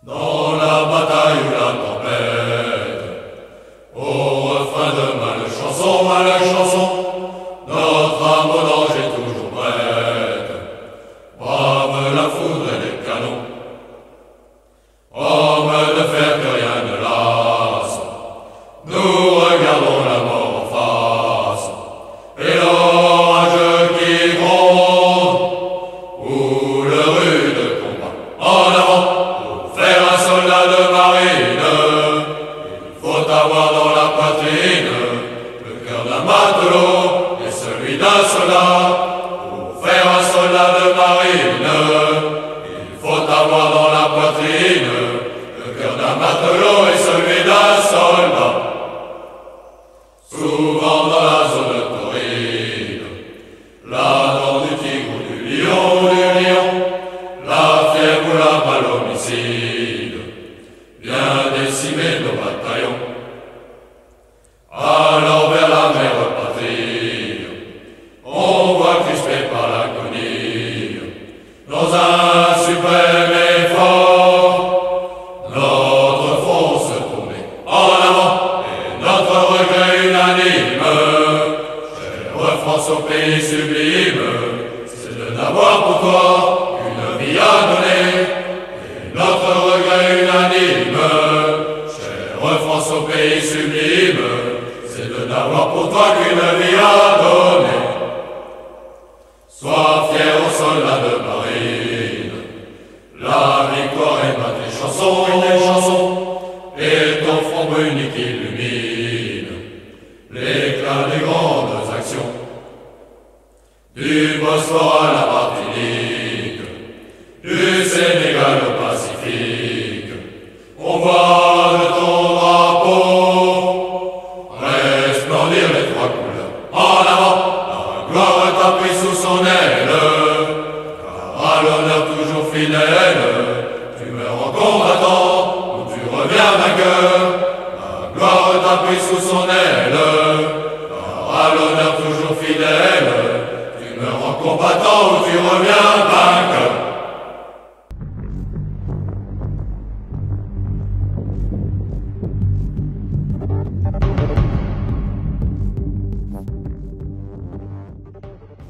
Dans la bataille ou la tempête, au refrain de ma chanson, notre âme au danger toujours prête, brave la foudre et les canons, homme de fer que rien ne lasse, nous regardons la mort en face, et l'orage qui gronde, ou le rude combat en avant. Faire un soldat de marine, il faut avoir dans la poitrine le cœur d'un matelot et celui d'un soldat. Pour faire un soldat de marine, il faut avoir dans la poitrine le cœur d'un matelot et celui d'un soldat. Souvent dans la zone torride, la dent du tigre ou du lion, la fièvre ou la balle homicide vient décimer nos bataillons. Alors vers la mer patrie, on voit crispé par l'agonie, dans un suprême effort, notre front se tourner en avant et notre regret unanime. Chère France au pays sublime, c'est de n'avoir pour toi qu'une vie à donner. Notre regret unanime, chère France au pays sublime, c'est de n'avoir pour toi qu'une vie à donner. Sois fier aux soldats de marine, la victoire est dans tes chansons, et ton front bruni qui illumine l'éclat des grandes actions. Du Bosphore à la Martinique, du Sénégal au Pacifique, on voit de ton drapeau resplendir les trois couleurs. En avant, la gloire t'a pris sous son aile, car à l'honneur toujours fidèle, tu meurs en combattant ou tu reviens vainqueur. La gloire t'a pris sous son aile, car à l'honneur toujours fidèle, tu meurs en combattant ou tu reviens vainqueur.